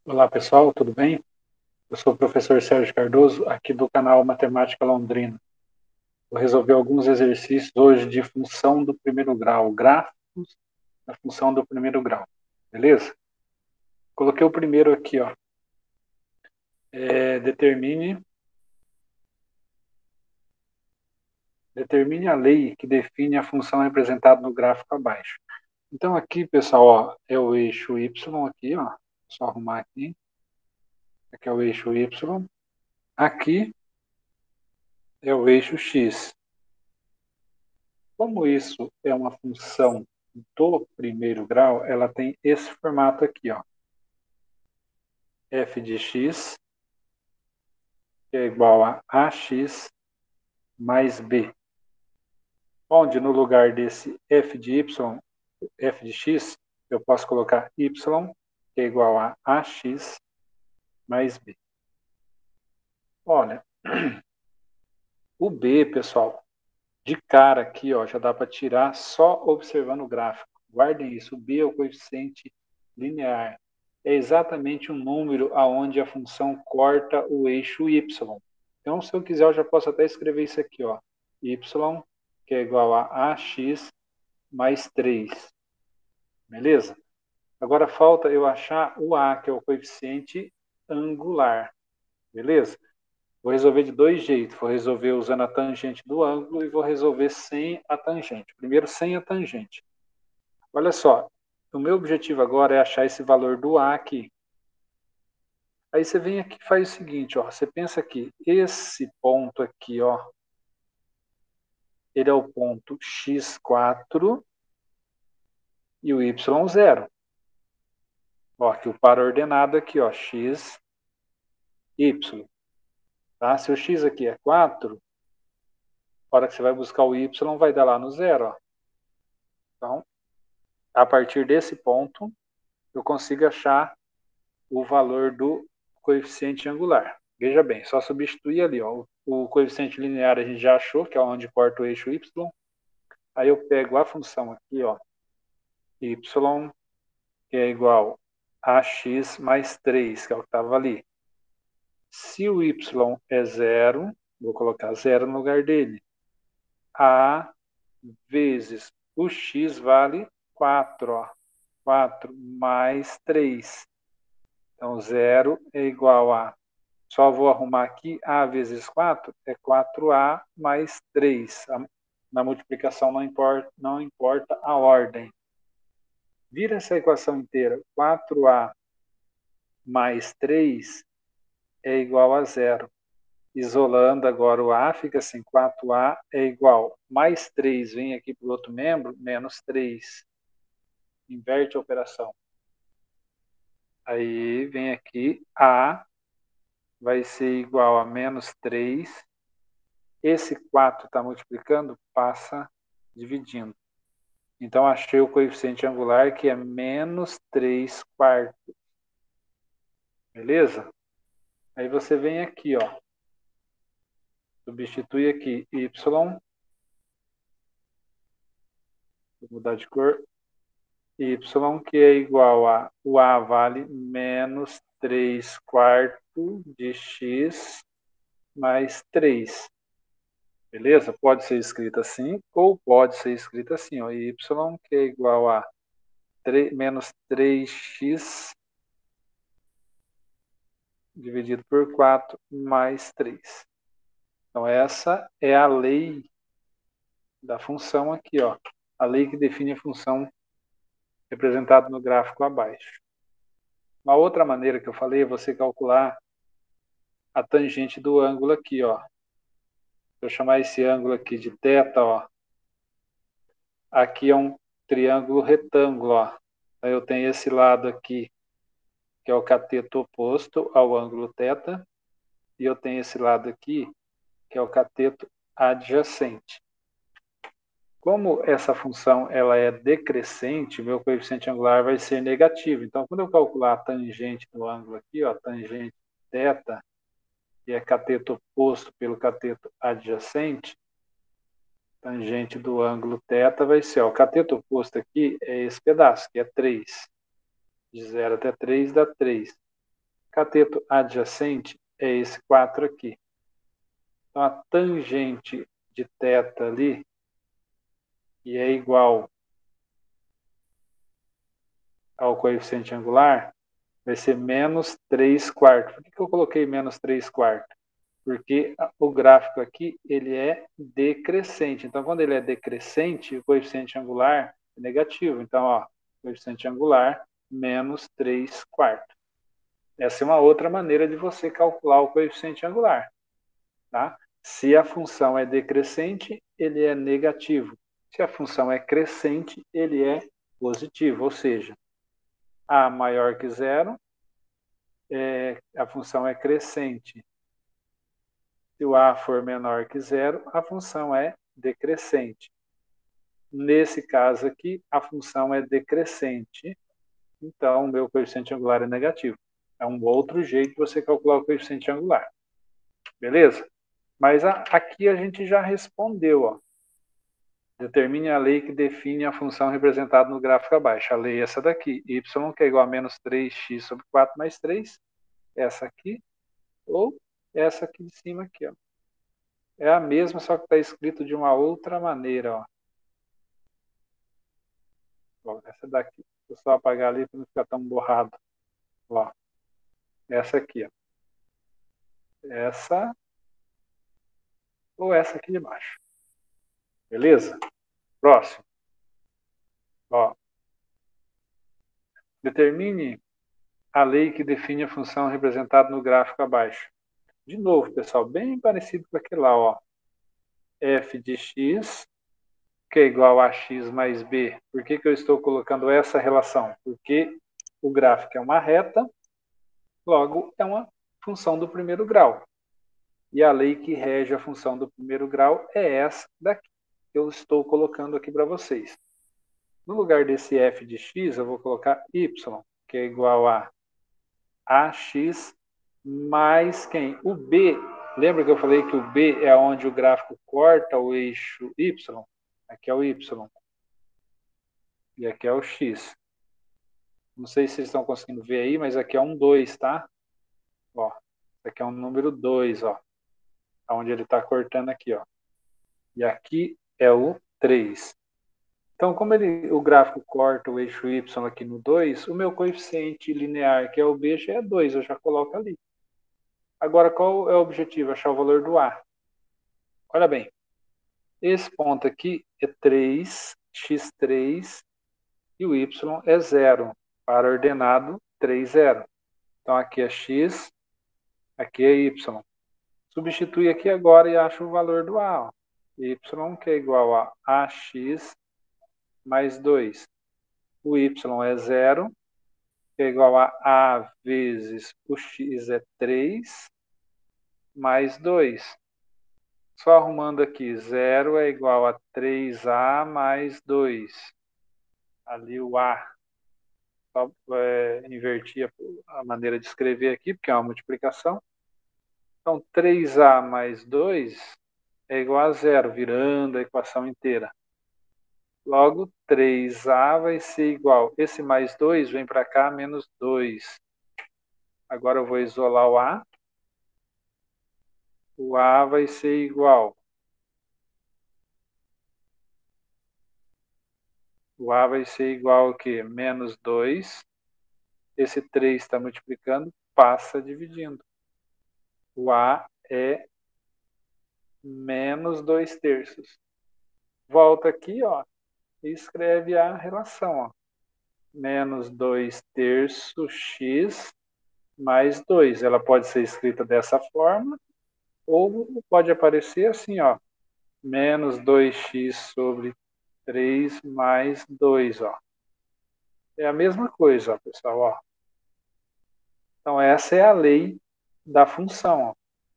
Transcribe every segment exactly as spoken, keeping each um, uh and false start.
Olá pessoal, tudo bem? Eu sou o professor Sérgio Cardoso, aqui do canal Matemática Londrina. Vou resolver alguns exercícios hoje de função do primeiro grau, gráficos da função do primeiro grau, beleza? Coloquei o primeiro aqui, ó. É, determine, determine a lei que define a função representada no gráfico abaixo. Então aqui, pessoal, ó, é o eixo Y aqui, ó. Só arrumar aqui. Aqui é o eixo Y. Aqui é o eixo X. Como isso é uma função do primeiro grau, ela tem esse formato aqui, ó. F de x é igual a ax mais b. Onde no lugar desse f de y, f de x, eu posso colocar y, que é igual a ax mais b. Olha, o b, pessoal, de cara aqui, ó, já dá para tirar só observando o gráfico. Guardem isso, o b é o coeficiente linear. É exatamente um número aonde a função corta o eixo y. Então, se eu quiser, eu já posso até escrever isso aqui, ó. Y, que é igual a ax mais três. Beleza? Agora falta eu achar o a, que é o coeficiente angular. Beleza? Vou resolver de dois jeitos. Vou resolver usando a tangente do ângulo e vou resolver sem a tangente. Primeiro, sem a tangente. Olha só, o meu objetivo agora é achar esse valor do a aqui. Aí você vem aqui e faz o seguinte, ó. Você pensa que esse ponto aqui, ó, ele é o ponto x quatro e o y zero. Ó, aqui o par ordenado aqui, ó, x, y. Tá? Se o x aqui é quatro, a hora que você vai buscar o y, vai dar lá no zero, ó. Então, a partir desse ponto, eu consigo achar o valor do coeficiente angular. Veja bem, só substituir ali, ó, o coeficiente linear a gente já achou, que é onde corta o eixo y. Aí eu pego a função aqui, ó, y, que é igual a x mais três, que é o que estava ali. Se o y é zero, vou colocar zero no lugar dele. A vezes o x vale quatro, ó. quatro mais três. Então, zero é igual a... Só vou arrumar aqui, a vezes quatro é quatro a mais três. Na multiplicação não importa, não importa a ordem. Vira essa equação inteira. quatro a mais três é igual a zero. Isolando agora o a, fica assim, quatro a é igual, mais três vem aqui para o outro membro, menos três. Inverte a operação. Aí vem aqui, a vai ser igual a menos três. Esse quatro está multiplicando, passa dividindo. Então, achei o coeficiente angular, que é menos três quartos. Beleza? Aí você vem aqui, ó. Substitui aqui y. Vou mudar de cor. Y, que é igual a... O a vale menos três quartos de x mais três. Beleza? Pode ser escrito assim, ou pode ser escrito assim, ó. Y, que é igual a três, menos três x dividido por quatro mais três. Então, essa é a lei da função aqui, ó. A lei que define a função representada no gráfico abaixo. Uma outra maneira que eu falei é você calcular a tangente do ângulo aqui, ó. Se eu chamar esse ângulo aqui de θ, ó. Aqui é um triângulo retângulo, ó. Então, eu tenho esse lado aqui, que é o cateto oposto ao ângulo θ, e eu tenho esse lado aqui, que é o cateto adjacente. Como essa função ela é decrescente, meu coeficiente angular vai ser negativo. Então, quando eu calcular a tangente do ângulo aqui, ó, tangente θ, que é cateto oposto pelo cateto adjacente, tangente do ângulo θ vai ser, ó, o cateto oposto aqui é esse pedaço, que é três. De zero até três dá três. cateto adjacente é esse quatro aqui. Então, a tangente de θ ali, que é igual ao coeficiente angular, vai ser menos três quartos. Por que, que eu coloquei menos três quartos? Porque o gráfico aqui ele é decrescente. Então, quando ele é decrescente, o coeficiente angular é negativo. Então, ó, coeficiente angular menos três quartos. Essa é uma outra maneira de você calcular o coeficiente angular. Tá? Se a função é decrescente, ele é negativo. Se a função é crescente, ele é positivo. Ou seja, a maior que zero, é, a função é crescente. Se o a for menor que zero, a função é decrescente. Nesse caso aqui, a função é decrescente. Então, o meu coeficiente angular é negativo. É um outro jeito de você calcular o coeficiente angular. Beleza? Mas a, aqui a gente já respondeu. Ó. Determine a lei que define a função representada no gráfico abaixo. A lei é essa daqui. Y que é igual a menos três x sobre quatro mais três. Essa aqui. Ou essa aqui de cima aqui. Ó. É a mesma, só que está escrito de uma outra maneira. Ó. Ó, essa daqui. Vou só apagar ali para não ficar tão borrado. Ó. Essa aqui. Ó. Essa ou essa aqui de baixo. Beleza? Próximo. Ó. Determine a lei que define a função representada no gráfico abaixo. De novo, pessoal, bem parecido com aquele lá. Ó. F de x, que é igual a x mais b. Por que, que eu estou colocando essa relação? Porque o gráfico é uma reta, logo é uma função do primeiro grau. E a lei que rege a função do primeiro grau é essa daqui, que eu estou colocando aqui para vocês. No lugar desse f de x, eu vou colocar y, que é igual a ax mais quem? O b. Lembra que eu falei que o b é onde o gráfico corta o eixo y? Aqui é o y. E aqui é o x. Não sei se vocês estão conseguindo ver aí, mas aqui é um dois, tá? Ó, aqui é um número dois, ó. Onde ele está cortando aqui, ó. E aqui é o três. Então, como ele, o gráfico corta o eixo y aqui no dois, o meu coeficiente linear, que é o b, já é dois, eu já coloco ali. Agora, qual é o objetivo? Achar o valor do a. Olha bem, esse ponto aqui é três, x três, e o y é zero, para ordenado três, zero. Então, aqui é x, aqui é y. Substitui aqui agora e acha o valor do a. Ó. Y, que é igual a ax mais dois. O y é zero, que é igual a a vezes o x é três, mais dois. Só arrumando aqui, zero é igual a três a mais dois. Ali o a. Só é, invertir a maneira de escrever aqui, porque é uma multiplicação. Então, três a mais dois é igual a zero, virando a equação inteira. Logo, três a vai ser igual. Esse mais dois vem para cá, menos dois. Agora eu vou isolar o a. O a vai ser igual. O a vai ser igual ao quê? Menos dois. Esse três está multiplicando, passa dividindo. O a é menos dois terços. Volta aqui, ó, e escreve a relação. Ó. Menos dois terços x mais dois. Ela pode ser escrita dessa forma, ou pode aparecer assim, ó, menos dois x sobre três mais dois. Ó. É a mesma coisa, ó, pessoal. Ó. Então, essa é a lei da função. Ó.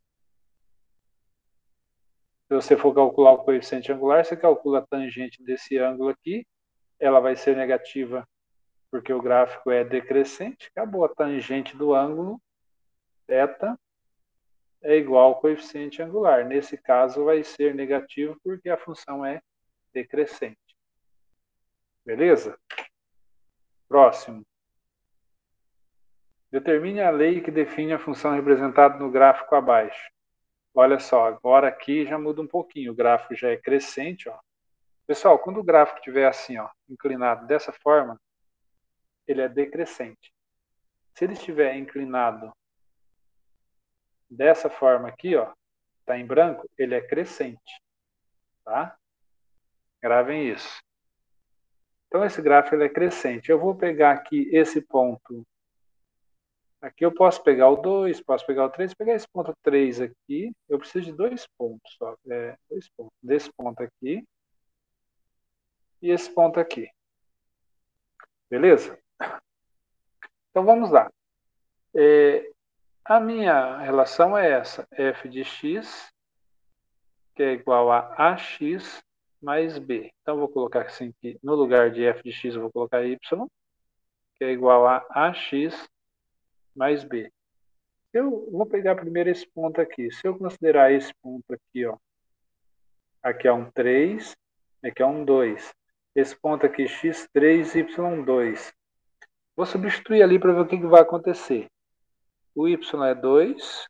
Se você for calcular o coeficiente angular, você calcula a tangente desse ângulo aqui, ela vai ser negativa porque o gráfico é decrescente, acabou a tangente do ângulo, θ, é igual ao coeficiente angular. Nesse caso, vai ser negativo porque a função é decrescente. Beleza? Próximo. Determine a lei que define a função representada no gráfico abaixo. Olha só, agora aqui já muda um pouquinho. O gráfico já é crescente, ó. Pessoal, quando o gráfico estiver assim, ó, inclinado dessa forma, ele é decrescente. Se ele estiver inclinado dessa forma aqui, ó, tá em branco, ele é crescente, tá? Gravem isso. Então esse gráfico ele é crescente. Eu vou pegar aqui esse ponto. Aqui eu posso pegar o dois, posso pegar o três, pegar esse ponto três aqui. Eu preciso de dois pontos, ó, é, dois pontos. Desse ponto aqui e esse ponto aqui. Beleza? Então vamos lá. É, a minha relação é essa, f de x, que é igual a ax mais b. Então eu vou colocar assim que no lugar de f de x eu vou colocar y, que é igual a ax mais b. Eu vou pegar primeiro esse ponto aqui. Se eu considerar esse ponto aqui, ó, aqui é um três, aqui é um dois. Esse ponto aqui, x três, y dois. Vou substituir ali para ver o que, que vai acontecer. O y é dois,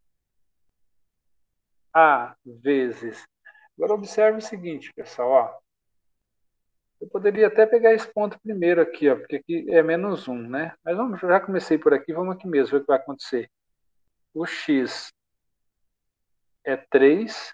a vezes. Agora observe o seguinte, pessoal, ó. Eu poderia até pegar esse ponto primeiro aqui, ó, porque aqui é menos um, né? Mas vamos, já comecei por aqui, vamos aqui mesmo ver o que vai acontecer. O x é três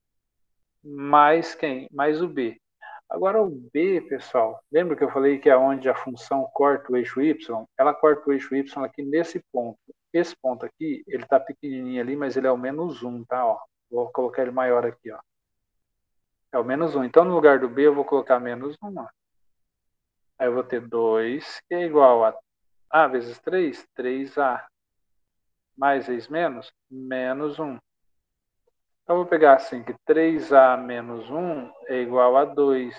mais quem? Mais o b. Agora o b, pessoal, lembra que eu falei que é onde a função corta o eixo y? Ela corta o eixo y aqui nesse ponto. Esse ponto aqui, ele está pequenininho ali, mas ele é o menos um, tá? Ó, vou colocar ele maior aqui, ó. É o menos um. Então, no lugar do b, eu vou colocar menos um, ó. Aí eu vou ter dois, que é igual a a vezes três, três a. Mais vezes menos, menos um. Então, eu vou pegar assim, que três a menos um é igual a dois.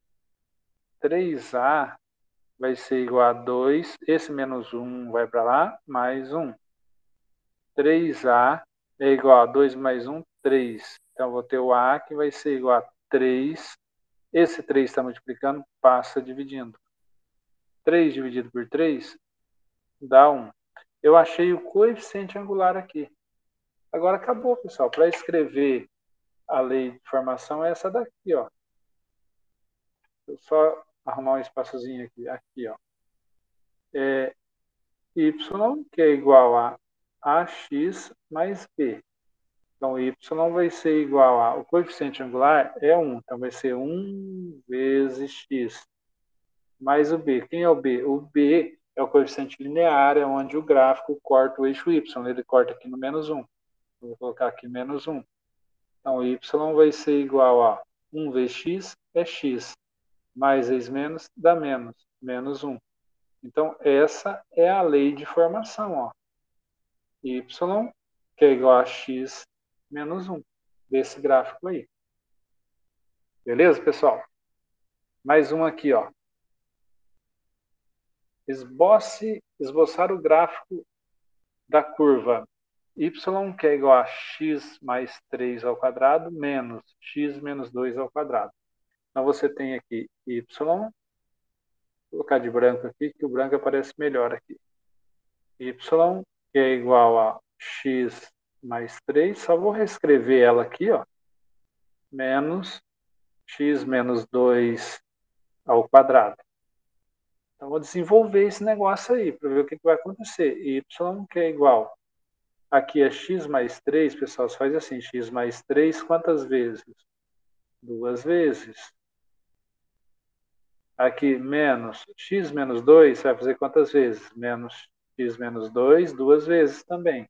três a vai ser igual a dois. Esse menos um vai para lá, mais um. três a é igual a dois mais um, três. Então, eu vou ter o a que vai ser igual a três. Esse três está multiplicando, passa dividindo. três dividido por três dá um. Eu achei o coeficiente angular aqui. Agora acabou, pessoal. Para escrever a lei de formação é essa daqui, ó. Eu só arrumar um espaçozinho aqui, aqui, ó. É y, que é igual a ax mais b. Então, y vai ser igual a... O coeficiente angular é um, então vai ser um vezes x mais o b. Quem é o b? O b é o coeficiente linear, é onde o gráfico corta o eixo y. Ele corta aqui no menos um. Vou colocar aqui menos um. Então, y vai ser igual a um vezes x é x. Mais vezes menos dá menos. Menos um. Então, essa é a lei de formação. Ó. Y, que é igual a x menos um. Desse gráfico aí. Beleza, pessoal? Mais um aqui, ó. Esboce, esboçar o gráfico da curva y, que é igual a x mais três ao quadrado, menos x menos dois ao quadrado. Então, você tem aqui y, vou colocar de branco aqui, que o branco aparece melhor aqui. Y, que é igual a x mais três, só vou reescrever ela aqui, ó, menos x menos dois ao quadrado. Então, vou desenvolver esse negócio aí, para ver o que, que vai acontecer. Y, que é igual, aqui é x mais três, pessoal, você faz assim, x mais três quantas vezes? Duas vezes. Aqui, menos x menos dois, você vai fazer quantas vezes? Menos x menos dois, duas vezes também.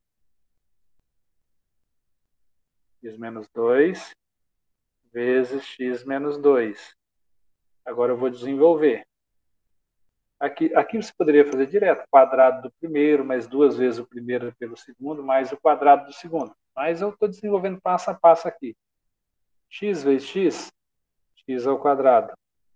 X menos dois vezes x menos dois. Agora eu vou desenvolver. Aqui, aqui você poderia fazer direto, quadrado do primeiro, mais duas vezes o primeiro pelo segundo, mais o quadrado do segundo. Mas eu estou desenvolvendo passo a passo aqui. X vezes x, x ao quadrado.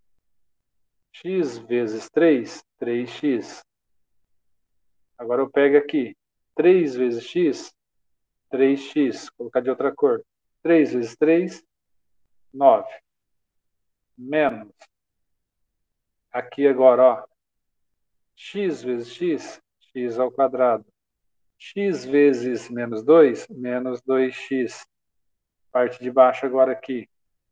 X vezes três, três x. Agora eu pego aqui, três vezes x, três x, vou colocar de outra cor. três vezes três, nove. Menos. Aqui agora, ó, x vezes x, x ao quadrado. X vezes menos dois, menos dois x. Parte de baixo agora aqui.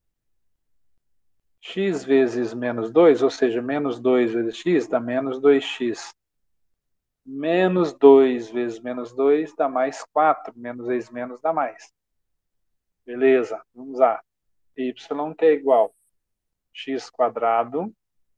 X vezes menos dois, ou seja, menos dois vezes x, dá menos dois x. Menos dois vezes menos dois dá mais quatro. Menos vezes menos dá mais. Beleza, vamos lá. Y que é igual x quadrado.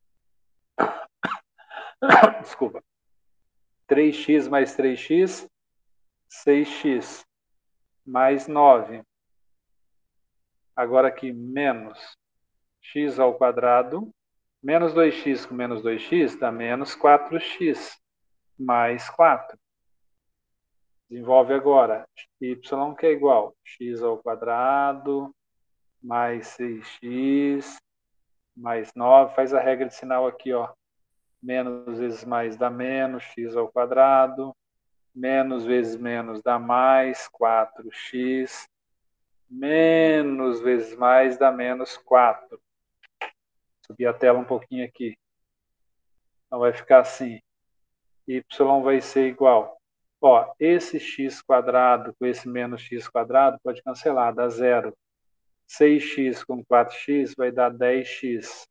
Desculpa. três x mais três x, seis x. Mais nove. Agora aqui, menos x ao quadrado. Menos dois x com menos dois x dá menos quatro x. Mais quatro. Desenvolve agora. Y que é igual x ao quadrado, mais seis x, mais nove. Faz a regra de sinal aqui, ó. Menos vezes mais dá menos, x ao quadrado. Menos vezes menos dá mais, quatro x. Menos vezes mais dá menos quatro. Subir a tela um pouquinho aqui. Então vai ficar assim. Y vai ser igual. Ó, esse x quadrado com esse menos x quadrado pode cancelar, dá zero. seis x com quatro x vai dar dez x.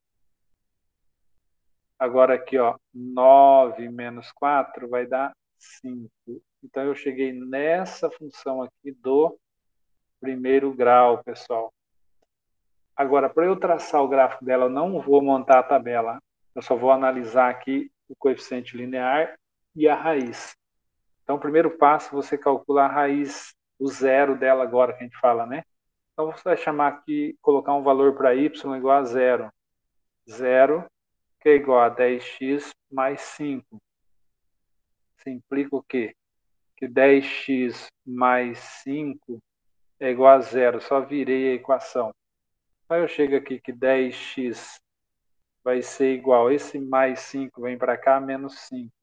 Agora aqui, ó, nove menos quatro vai dar cinco. Então eu cheguei nessa função aqui do primeiro grau, pessoal. Agora, para eu traçar o gráfico dela, eu não vou montar a tabela. Eu só vou analisar aqui o coeficiente linear e a raiz. Então, o primeiro passo, você calcula a raiz, o zero dela agora que a gente fala, né? Então, você vai chamar aqui, colocar um valor para y igual a zero. Zero, que é igual a dez x mais cinco. Isso implica o quê? Que dez x mais cinco é igual a zero. Só virei a equação. Então, eu chego aqui que dez x vai ser igual, esse mais cinco vem para cá, menos cinco.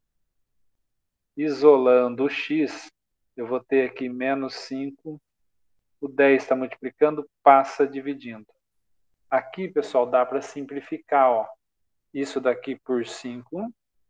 Isolando o x, eu vou ter aqui menos cinco. O dez está multiplicando, passa dividindo. Aqui, pessoal, dá para simplificar. Ó. Isso daqui por cinco.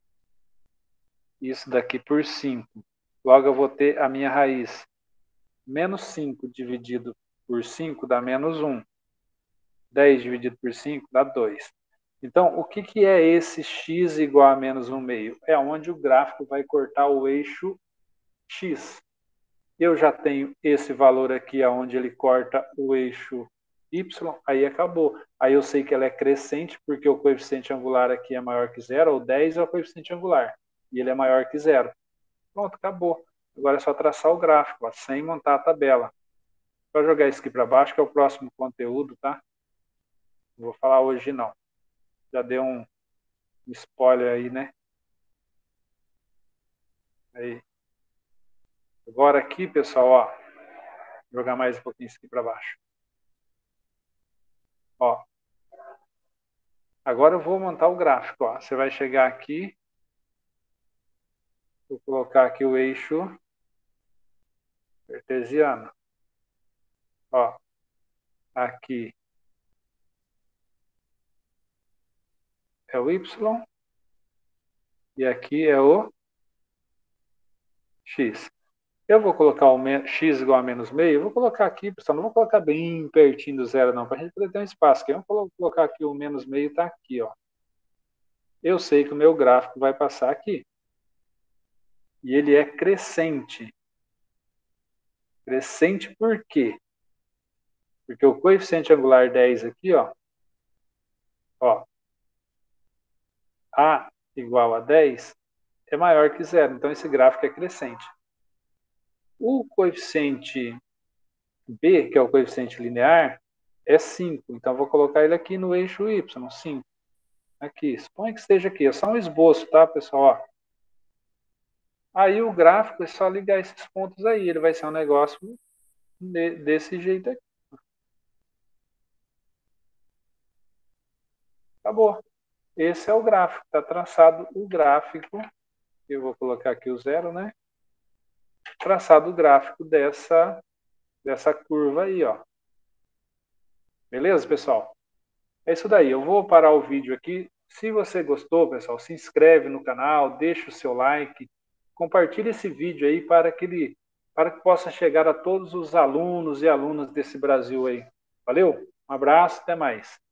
Isso daqui por cinco. Logo, eu vou ter a minha raiz. Menos cinco dividido por cinco dá menos um. dez dividido por cinco dá dois. Então, o que, que é esse x igual a menos um meio? É onde o gráfico vai cortar o eixo x. Eu já tenho esse valor aqui, onde ele corta o eixo y, aí acabou. Aí eu sei que ela é crescente, porque o coeficiente angular aqui é maior que zero, ou dez é o coeficiente angular, e ele é maior que zero. Pronto, acabou. Agora é só traçar o gráfico, ó, sem montar a tabela. Vou jogar isso aqui para baixo, que é o próximo conteúdo, tá? Não vou falar hoje, não. Já deu um spoiler aí, né? Aí. Agora aqui, pessoal, ó, vou jogar mais um pouquinho isso aqui para baixo. Ó. Agora eu vou montar o gráfico. Ó. Você vai chegar aqui, vou colocar aqui o eixo cartesiano. Ó, aqui é o y e aqui é o x. Eu vou colocar o x igual a menos meio, eu vou colocar aqui, pessoal, não vou colocar bem pertinho do zero não, para a gente poder ter um espaço. Aqui. Vamos colocar aqui o menos meio, está aqui. Ó. Eu sei que o meu gráfico vai passar aqui. E ele é crescente. Crescente por quê? Porque o coeficiente angular dez aqui, ó, ó, A igual a dez é maior que zero. Então, esse gráfico é crescente. O coeficiente B, que é o coeficiente linear, é cinco. Então, vou colocar ele aqui no eixo y, cinco. Aqui, suponha que esteja aqui. É só um esboço, tá, pessoal? Ó. Aí, o gráfico é só ligar esses pontos aí. Ele vai ser um negócio de, desse jeito aqui. Acabou. Esse é o gráfico. Está traçado o gráfico. Eu vou colocar aqui o zero, né? Traçado o gráfico dessa, dessa curva aí, ó. Beleza, pessoal? É isso daí. Eu vou parar o vídeo aqui. Se você gostou, pessoal, se inscreve no canal, deixa o seu like. compartilhe esse vídeo aí para que ele, para que possa chegar a todos os alunos e alunas desse Brasil aí. Valeu? Um abraço, até mais.